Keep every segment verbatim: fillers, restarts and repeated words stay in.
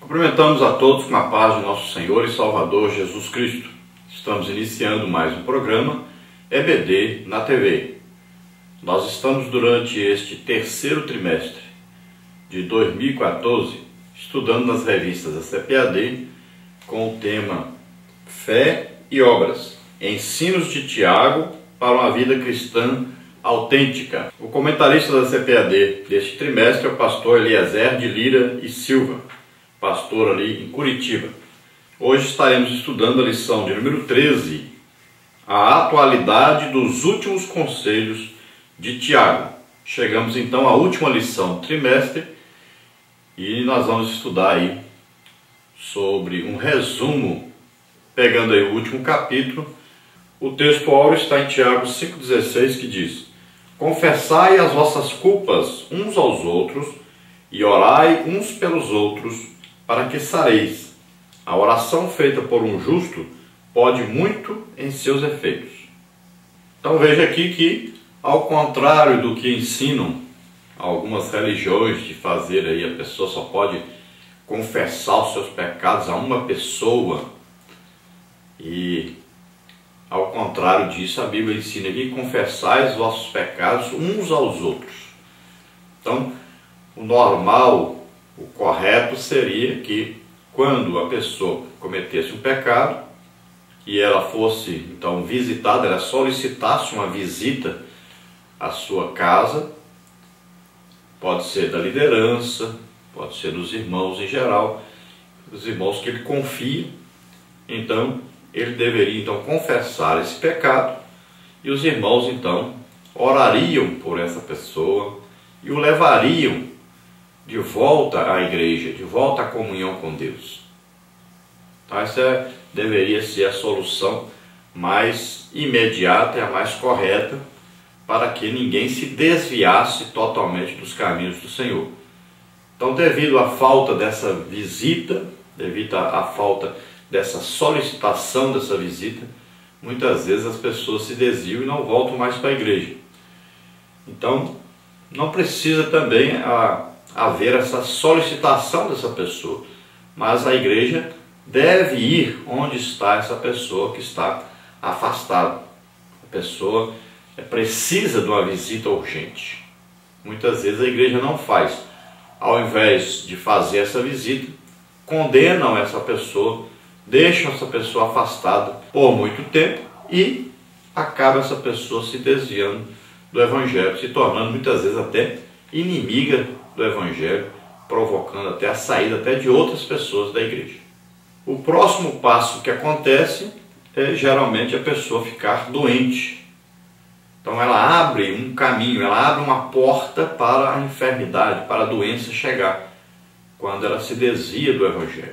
Cumprimentamos a todos com a paz de nosso Senhor e Salvador Jesus Cristo. Estamos iniciando mais um programa E B D na T V. Nós estamos durante este terceiro trimestre de dois mil e quatorze estudando nas revistas da C P A D com o tema Fé e Obras, Ensinos de Tiago para uma Vida Cristã Autêntica. O comentarista da C P A D deste trimestre é o pastor Eliezer de Lira e Silva, pastor ali em Curitiba. Hoje estaremos estudando a lição de número treze, a atualidade dos últimos conselhos de Tiago. Chegamos então à última lição do trimestre e nós vamos estudar aí sobre um resumo, pegando aí o último capítulo. O texto áureo está em Tiago cinco dezesseis, que diz: confessai as vossas culpas uns aos outros e orai uns pelos outros, para que sareis. A oração feita por um justo pode muito em seus efeitos. Então veja aqui que, ao contrário do que ensinam algumas religiões de fazer aí, a pessoa só pode confessar os seus pecados a uma pessoa, e ao contrário disso, a Bíblia ensina aqui: confessai os vossos pecados uns aos outros. Então, o normal, o correto seria que, quando a pessoa cometesse um pecado e ela fosse então visitada, ela solicitasse uma visita à sua casa, pode ser da liderança, pode ser dos irmãos em geral, os irmãos que ele confia, então ele deveria então confessar esse pecado, e os irmãos então orariam por essa pessoa e o levariam de volta à igreja, de volta à comunhão com Deus. Então essa é, deveria ser a solução mais imediata e a mais correta, para que ninguém se desviasse totalmente dos caminhos do Senhor. Então, devido à falta dessa visita, devido à falta dessa solicitação dessa visita, muitas vezes as pessoas se desviam e não voltam mais para a igreja. Então, não precisa também a, haver essa solicitação dessa pessoa, mas a igreja deve ir onde está essa pessoa que está afastada. A pessoa precisa de uma visita urgente. Muitas vezes a igreja não faz. Ao invés de fazer essa visita, condenam essa pessoa, deixam essa pessoa afastada por muito tempo e acaba essa pessoa se desviando do Evangelho, se tornando muitas vezes até inimiga do Evangelho, provocando até a saída até de outras pessoas da igreja. O próximo passo que acontece é geralmente a pessoa ficar doente. Então ela abre um caminho, ela abre uma porta para a enfermidade, para a doença chegar, quando ela se desvia do Evangelho.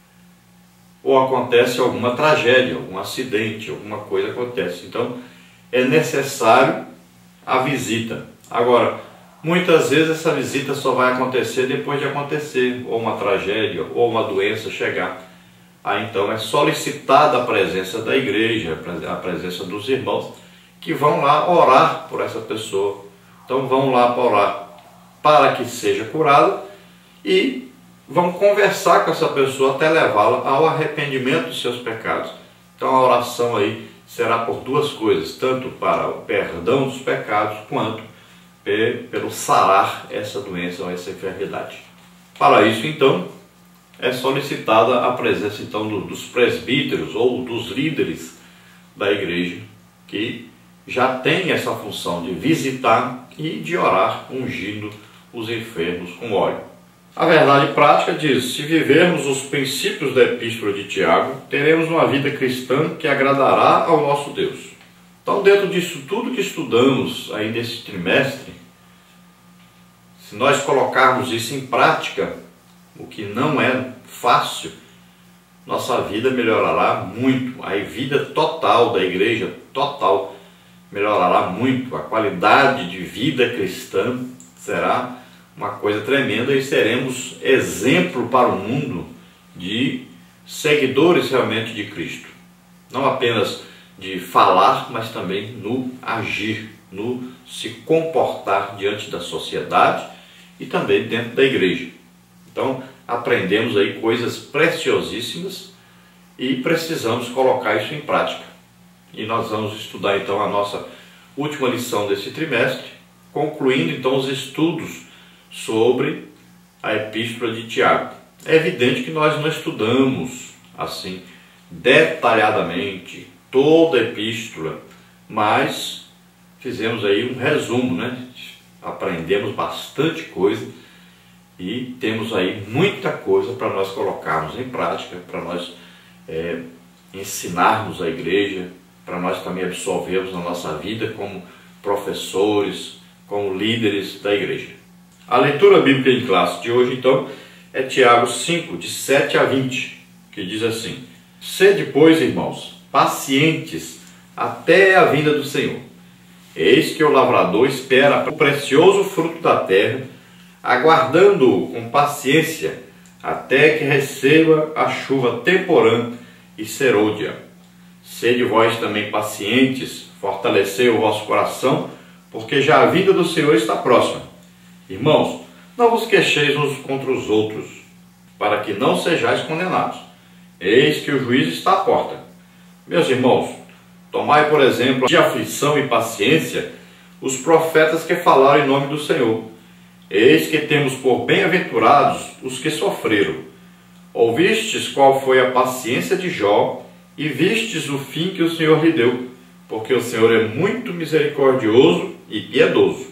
Ou acontece alguma tragédia, algum acidente, alguma coisa acontece. Então é necessário a visita. Agora, muitas vezes essa visita só vai acontecer depois de acontecer, ou uma tragédia, ou uma doença chegar. Aí então é solicitada a presença da igreja, a presença dos irmãos, que vão lá orar por essa pessoa. Então vão lá para orar para que seja curada e vão conversar com essa pessoa até levá-la ao arrependimento dos seus pecados. Então a oração aí será por duas coisas, tanto para o perdão dos pecados, quanto pelo sarar essa doença ou essa enfermidade. Para isso então é solicitada a presença então dos presbíteros ou dos líderes da igreja, que já tem essa função de visitar e de orar, ungindo os enfermos com óleo. A verdade prática diz: se vivermos os princípios da epístola de Tiago, teremos uma vida cristã que agradará ao nosso Deus. Então, dentro disso tudo que estudamos aí nesse trimestre, se nós colocarmos isso em prática, o que não é fácil, nossa vida melhorará muito. A vida total da igreja, total, melhorará muito. A qualidade de vida cristã será uma coisa tremenda e seremos exemplo para o mundo de seguidores realmente de Cristo. Não apenas de falar, mas também no agir, no se comportar diante da sociedade e também dentro da igreja. Então, aprendemos aí coisas preciosíssimas e precisamos colocar isso em prática. E nós vamos estudar então a nossa última lição desse trimestre, concluindo então os estudos sobre a Epístola de Tiago. É evidente que nós não estudamos assim detalhadamente toda a epístola, mas fizemos aí um resumo, né? Aprendemos bastante coisa e temos aí muita coisa para nós colocarmos em prática, para nós é, ensinarmos a igreja, para nós também absorvermos na nossa vida como professores, como líderes da igreja. A leitura bíblica em classe de hoje, então, é Tiago cinco, de sete a vinte, que diz assim: Sede, pois, irmãos, pacientes até a vinda do Senhor. Eis que o lavrador espera o precioso fruto da terra, aguardando-o com paciência, até que receba a chuva temporã e serôdia. Sede vós também pacientes, fortalecei o vosso coração, porque já a vinda do Senhor está próxima. Irmãos, não vos queixeis uns contra os outros, para que não sejais condenados. Eis que o juízo está à porta. Meus irmãos, tomai, por exemplo, de aflição e paciência os profetas que falaram em nome do Senhor. Eis que temos por bem-aventurados os que sofreram. Ouvistes qual foi a paciência de Jó, e vistes o fim que o Senhor lhe deu, porque o Senhor é muito misericordioso e piedoso.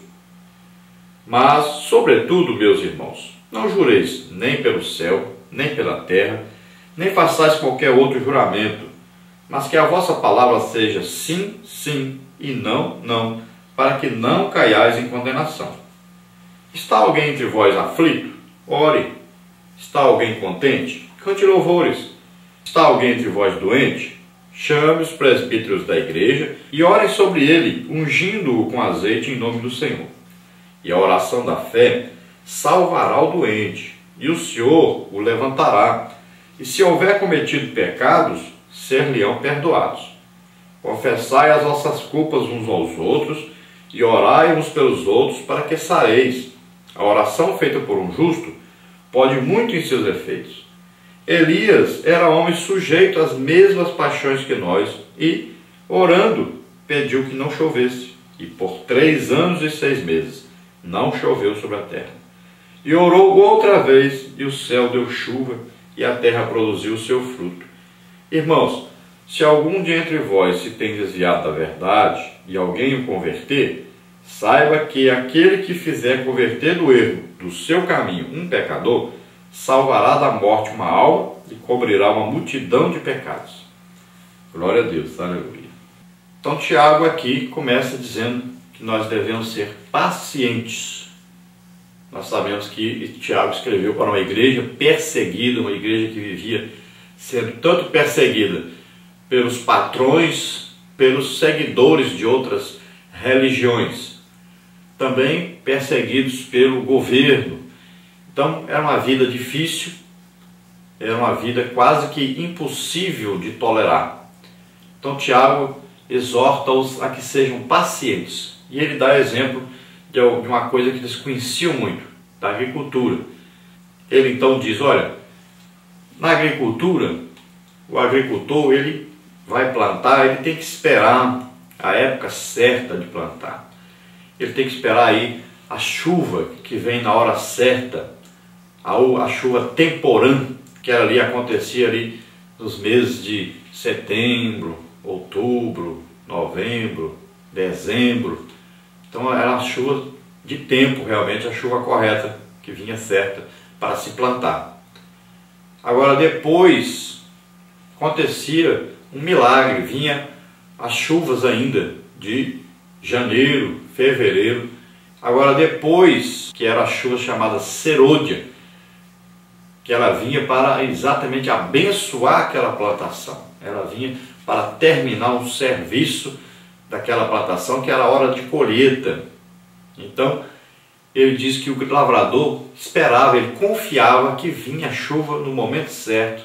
Mas, sobretudo, meus irmãos, não jureis nem pelo céu, nem pela terra, nem façais qualquer outro juramento, mas que a vossa palavra seja sim, sim, e não, não, para que não caiais em condenação. Está alguém entre vós aflito? Ore. Está alguém contente? Cante louvores. Está alguém entre vós doente? Chame os presbíteros da igreja e orem sobre ele, ungindo-o com azeite em nome do Senhor. E a oração da fé salvará o doente, e o Senhor o levantará. E se houver cometido pecados, ser-lhe-ão perdoados. Confessai as vossas culpas uns aos outros, e orai uns pelos outros, para que sareis. A oração feita por um justo pode muito em seus efeitos. Elias era homem sujeito às mesmas paixões que nós, e, orando, pediu que não chovesse. E por três anos e seis meses não choveu sobre a terra. E orou outra vez, e o céu deu chuva, e a terra produziu o seu fruto. Irmãos, se algum de entre vós se tem desviado da verdade, e alguém o converter, saiba que aquele que fizer converter do erro do seu caminho um pecador, salvará da morte uma alma e cobrirá uma multidão de pecados. Glória a Deus, aleluia. Então Tiago aqui começa dizendo que nós devemos ser pacientes. Nós sabemos que Tiago escreveu para uma igreja perseguida, uma igreja que vivia sendo tanto perseguida pelos patrões, pelos seguidores de outras religiões, também perseguidos pelo governo. Então era uma vida difícil, era uma vida quase que impossível de tolerar. Então Tiago exorta-os a que sejam pacientes. E ele dá exemplo de uma coisa que eles conheciam muito, da agricultura. Ele então diz, olha, na agricultura, o agricultor ele vai plantar, ele tem que esperar a época certa de plantar. Ele tem que esperar aí a chuva que vem na hora certa, a, a chuva temporã, que ali acontecia ali nos meses de setembro, outubro, novembro, dezembro. Então era a chuva de tempo, realmente a chuva correta, que vinha certa para se plantar. Agora depois acontecia um milagre, vinha as chuvas ainda de janeiro, fevereiro. Agora depois, que era a chuva chamada serôdia, que ela vinha para exatamente abençoar aquela plantação. Ela vinha para terminar um serviço daquela plantação, que era a hora de colheita. Então, ele diz que o lavrador esperava, ele confiava que vinha a chuva no momento certo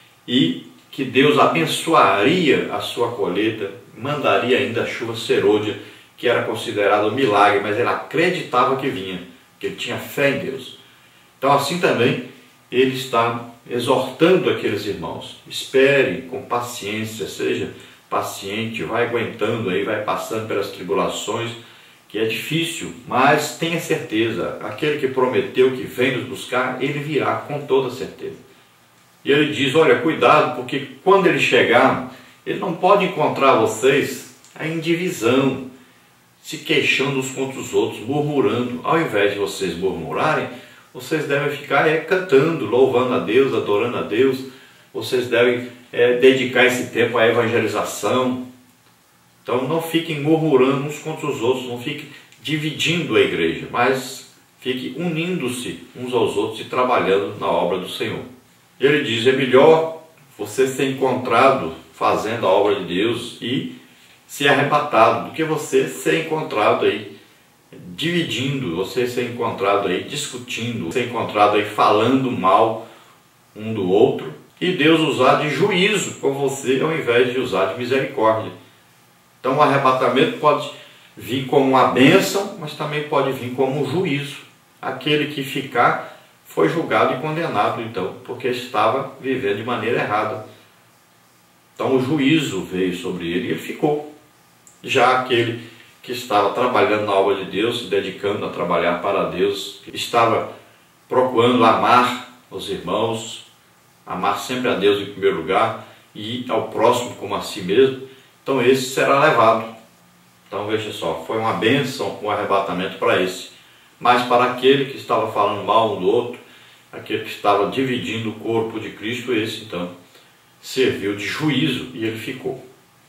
e que Deus abençoaria a sua colheita, mandaria ainda a chuva serôdia, que era considerado um milagre, mas ele acreditava que vinha, que ele tinha fé em Deus. Então assim também ele está exortando aqueles irmãos. Espere com paciência, seja paciente, vai aguentando aí, vai passando pelas tribulações, que é difícil, mas tenha certeza, aquele que prometeu que vem nos buscar, ele virá com toda certeza. E ele diz, olha, cuidado, porque quando ele chegar, ele não pode encontrar vocês em divisão, se queixando uns contra os outros, murmurando. Ao invés de vocês murmurarem, vocês devem ficar é, cantando, louvando a Deus, adorando a Deus. Vocês devem é, dedicar esse tempo à evangelização. Então não fiquem murmurando uns contra os outros, não fiquem dividindo a igreja, mas fiquem unindo-se uns aos outros e trabalhando na obra do Senhor. Ele diz, é melhor você ser encontrado fazendo a obra de Deus e ser arrebatado, do que você ser encontrado aí dividindo, você ser encontrado aí discutindo, ser encontrado aí falando mal um do outro, e Deus usar de juízo com você ao invés de usar de misericórdia. Então o arrebatamento pode vir como uma bênção, mas também pode vir como um juízo. Aquele que ficar foi julgado e condenado, então, porque estava vivendo de maneira errada. Então o juízo veio sobre ele e ele ficou. Já aquele que estava trabalhando na obra de Deus, se dedicando a trabalhar para Deus, estava procurando amar os irmãos, amar sempre a Deus em primeiro lugar e ao próximo como a si mesmo, então esse será levado. Então veja só, foi uma bênção, um arrebatamento para esse. Mas para aquele que estava falando mal um do outro, aquele que estava dividindo o corpo de Cristo, esse então serviu de juízo e ele ficou.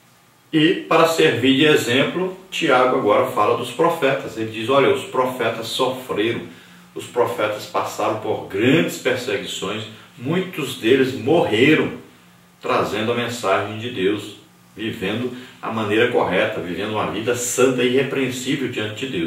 E para servir de exemplo, Tiago agora fala dos profetas. Ele diz, olha, os profetas sofreram, os profetas passaram por grandes perseguições, muitos deles morreram trazendo a mensagem de Deus, vivendo a maneira correta, vivendo uma vida santa e irrepreensível diante de Deus.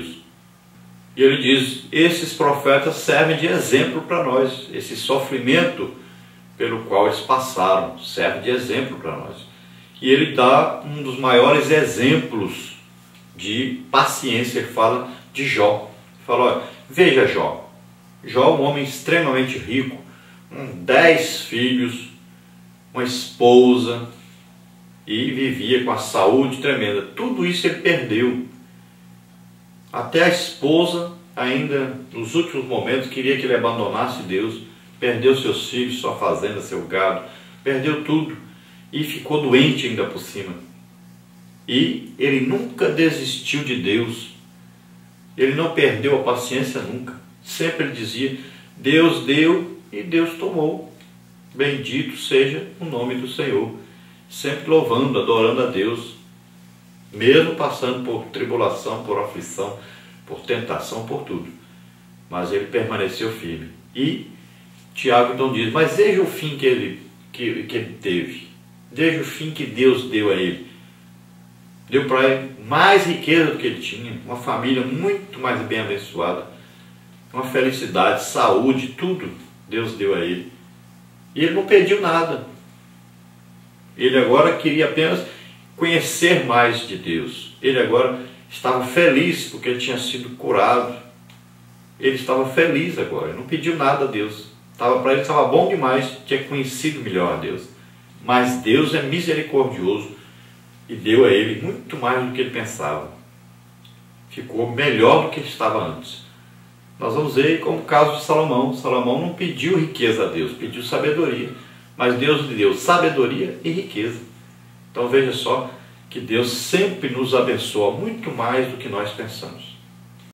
E ele diz, esses profetas servem de exemplo para nós, esse sofrimento pelo qual eles passaram serve de exemplo para nós. E ele dá um dos maiores exemplos de paciência. Ele fala de Jó. Ele fala, olha, veja Jó. Jó, um homem extremamente rico, com dez filhos, uma esposa, e vivia com a saúde tremenda. Tudo isso ele perdeu. Até a esposa, ainda nos últimos momentos, queria que ele abandonasse Deus. Perdeu seus filhos, sua fazenda, seu gado. Perdeu tudo. E ficou doente ainda por cima. E ele nunca desistiu de Deus. Ele não perdeu a paciência nunca. Sempre ele dizia, Deus deu e Deus tomou. Bendito seja o nome do Senhor. Sempre louvando, adorando a Deus. Mesmo passando por tribulação, por aflição, por tentação, por tudo. Mas ele permaneceu firme. E Tiago então diz, mas veja o fim que ele, que, que ele teve. Veja o fim que Deus deu a ele. Deu para ele mais riqueza do que ele tinha, uma família muito mais bem abençoada, uma felicidade, saúde, tudo Deus deu a ele. E ele não pediu nada. Ele agora queria apenas conhecer mais de Deus. Ele agora estava feliz porque ele tinha sido curado. Ele estava feliz agora, ele não pediu nada a Deus. Estava para ele, estava bom demais, tinha conhecido melhor a Deus. Mas Deus é misericordioso e deu a ele muito mais do que ele pensava. Ficou melhor do que ele estava antes. Nós vamos ver como o caso de Salomão. Salomão não pediu riqueza a Deus, pediu sabedoria. Mas Deus lhe deu sabedoria e riqueza. Então veja só que Deus sempre nos abençoa muito mais do que nós pensamos.